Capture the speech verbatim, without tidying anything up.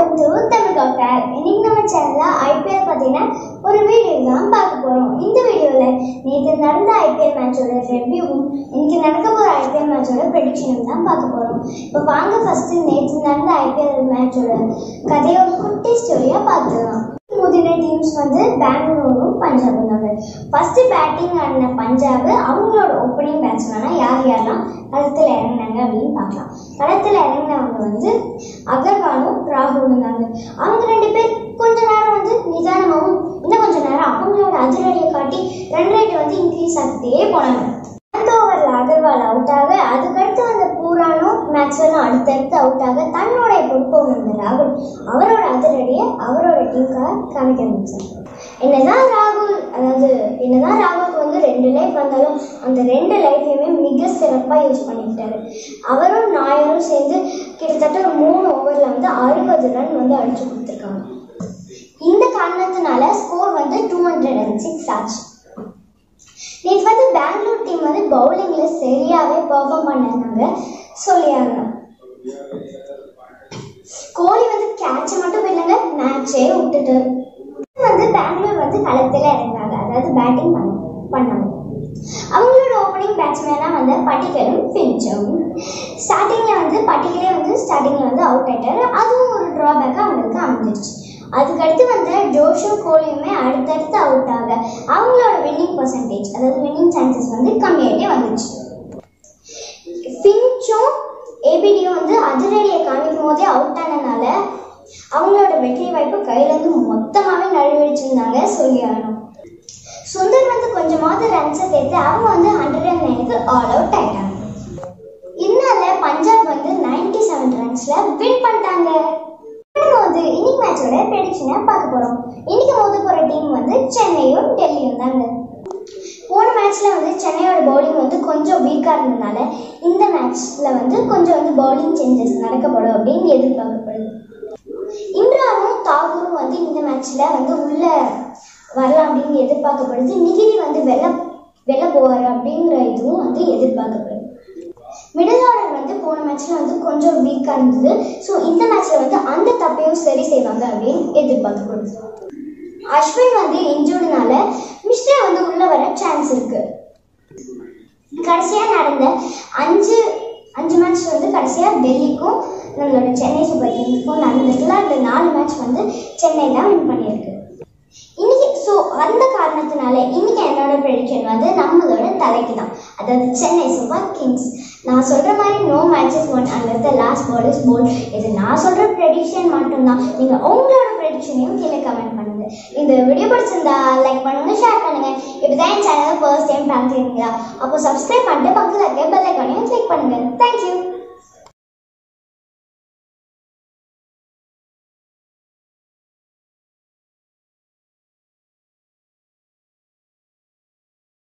Welcome to Tamil Doctor. இன்னைக்கு நம்ம சேனல்ல ஐபிஎல் பத்தின ஒரு வீடியோ தான் பார்க்க போறோம். இந்த வீடியோல நேத்து நடந்த ஐபிஎல் மேட்சோட ரிவ்யூவும் இன்னைக்கு நடக்க போற ஐபிஎல் மேட்சோட ப்ரெடிக்ஷனும் தான் பார்க்க போறோம். இப்போ வாங்க ஃபர்ஸ்ட் நேத்து நடந்த ஐபிஎல் மேட்சோட கதையோட குட்டி ஸ்டோரியா பார்க்கலாம். முதல் டீம்ஸ் வந்து பெங்களூரும் பஞ்சாபும் தான். ஃபர்ஸ்ட் பேட்டிங் ஆடின பஞ்சாப் அவங்களோட ஓப்பனிங் பேட்ஸ்மேனா யார் யாரெல்லாம் களத்தில் இறங்கினாங்க அப்படின்னு பார்க்கலாம். களத்தில் இறங்கினவங்க வந்து அகர்வாலும் ராகுலும் தாங்க. அவங்க ரெண்டு பேர் கொஞ்ச நேரம் வந்து நிதானமாகவும் இன்னும் கொஞ்ச நேரம் அவங்களோட அதிரடியை காட்டி ரன் ரேட் வந்து இன்க்ரீஸ் ஆகிட்டே போனாங்க. அந்த ஓவரில் அகர்வால் அவுட் ஆக அதுக்கடுத்து வந்த பூரானும் மேக்ஸ்வெல்லும் அடுத்தடுத்து அவுட் ஆக தன்னோட பொறுப்பை வந்த ராகுல் அவரோட அதிரடியை அவரோட டீமுக்காக காமிக்க ஆரம்பிச்சார். என்னதான் ராகுல் அதாவது என்னதான் ராகுலுக்கு வந்து ரெண்டு லைஃப் வந்தாலும் அந்த ரெண்டு லைஃபையுமே மிக சிறப்பாக யூஸ் பண்ணிக்கிட்டாரு. அவரும் நாயரும் சேர்ந்து கிட்டத்தட்ட ஒரு மூணு ஓவரில் வந்து அறுபது ரன் வந்து அடிச்சு கொடுத்துருக்காங்க. இந்த காரணத்தினால ஸ்கோர் வந்து டூ ஹண்ட்ரட் அண்ட் சிக்ஸ் ஆச்சு. நேற்று வந்து பெங்களூர் டீம் வந்து பவுலிங்ல சரியாவே பெர்ஃபார்ம் பண்ணாங்க சொல்லியாங்க. கோலி வந்து கேட்ச மட்டும் இல்லைங்க, மேட்சே விட்டுட்டு வந்து பெங்களூர் வந்து களத்தில் இறங்கினாங்க, அதாவது பேட்டிங் பண்ண பண்ணாங்க. அவங்களோட ஓப்பனிங் பேட்ஸ்மேனா வந்து பட்டிக்கலும் ஃபின்ச்சும். ஸ்டார்டிங்ல வந்து பட்டிக்கலே வந்து ஸ்டார்டிங்ல வந்து அவுட் ஆயிட்டாரு. அதுவும் ஒரு டிராபேக்கா அவங்களுக்கு அமைஞ்சிருச்சு. அதுக்கடுத்து வந்து ஜோஷும் கோலியுமே அடுத்தடுத்து அவுட் ஆக அவங்களோட வின்னிங் பர்சன்டேஜ் அதாவது வின்னிங் சான்சஸ் வந்து கம்மியாகிட்டே வந்துச்சு. ஃபின்ச்சும் ஏபிடியும் வந்து அதிரடியை காமிக்கும் போதே அவுட் ஆனதுனால அவங்களோட வெற்றி வாய்ப்பு கையிலேருந்து மொத்தமாகவே நழுவிச்சிருந்தாங்க சொல்லியாகணும். சுந்தர் வந்து கொஞ்சமாவது ரன்ஸை சேர்த்து அவங்க வந்து ஹண்ட்ரட் அண்ட் நைனுக்கு ஆல் அவுட் ஆயிட்டாங்க. இதனால பஞ்சாப் வந்து நைன்டி செவன் ரன்ஸ்ல வின் பண்ணிட்டாங்க. வந்து இன்னைக்கு மேட்சோட ப்ரெடிக்ஷனை பார்க்க போறோம். இன்னைக்கு மோத போற டீம் வந்து சென்னையும் டெல்லியும் தாங்க. போன மேட்ச்ல வந்து சென்னையோட பவுலிங் வந்து கொஞ்சம் வீக்கா இருந்ததுனால இந்த மேட்ச்ல வந்து கொஞ்சம் வந்து பவுலிங் சேஞ்சஸ் நடக்கப்படும் அப்படின்னு எதிர்பார்க்கப்படுது. இம்ரானும் தாகூரும் வந்து இந்த மேட்ச்ல வந்து உள்ள வரலாம் அப்படின்னு எதிர்பார்க்கப்படுது. நிகிரி வந்து வெள்ள வெள்ள போவாரு அப்படிங்கிற இதுவும் வந்து எதிர்பார்க்கப்படுது. மிடில் ஆர்டர் வந்து போன மேட்ச்ல வந்து கொஞ்சம் வீக்கா இருந்தது. ஸோ இந்த மேட்ச்ல வந்து அந்த தப்பையும் சரி செய்வாங்க அப்படின்னு எதிர்பார்க்கப்படுது. அஸ்வின் வந்து இன்ஜூர்டுனால மிஸ்ரா வந்து உள்ள வர சான்ஸ் இருக்கு. கடைசியா நடந்த அஞ்சு அஞ்சு மேட்ச் வந்து கடைசியா டெல்லிக்கும் நம்மளோட சென்னை சூப்பர் கிங்ஸ்க்கும் நடந்துட்டுல அந்த நாலு மேட்ச் வந்து சென்னை தான் வின் பண்ணியிருக்கு இன்னைக்கு. ஸோ அந்த காரணத்தினால இன்னைக்கு என்னோட ப்ரெடிக்ஷன் வந்து நம்மளோட தலைக்கு தான், அதாவது சென்னை சூப்பர் கிங்ஸ். நான் சொல்ற மாதிரி no matches won and the last ball is bowled. இது நான் சொல்ற ப்ரெடிக்ஷன் மட்டும்தான். நீங்க உங்களோட ப்ரெடிக்ஷனையும் கீழே கமெண்ட் பண்ணுங்க. இந்த வீடியோ பிடிச்சிருந்தா லைக் பண்ணுங்க, ஷேர் பண்ணுங்க. இப்படிதான் என் சேனல் ஃபர்ஸ்ட் டைம் பார்க்குறீங்களா அப்போ சப்ஸ்கிரைப் பண்ணிட்டு பக்கத்தில் இருக்க பெல் ஐக்கானையும் கிளிக் பண்ணுங்க. தேங்க்யூ.